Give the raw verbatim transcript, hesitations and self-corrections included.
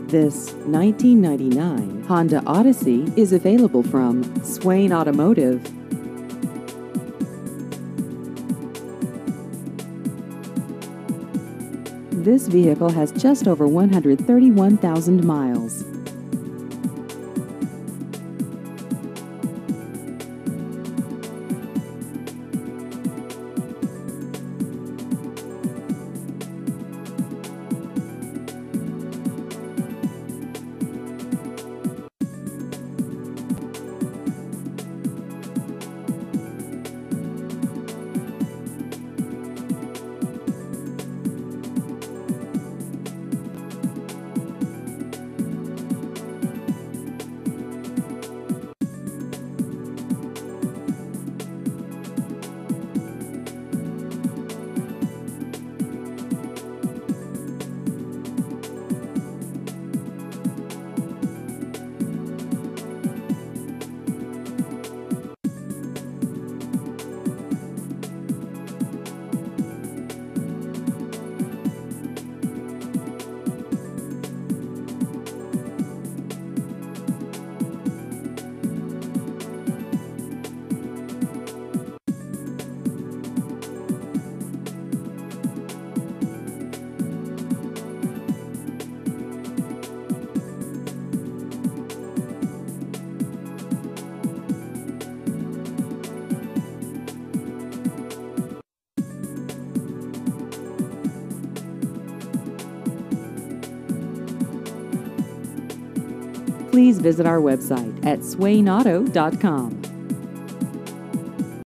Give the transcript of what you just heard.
This nineteen ninety-nine Honda Odyssey is available from Swain Automotive. This vehicle has just over one hundred thirty-one thousand miles. Please visit our website at swain auto dot com.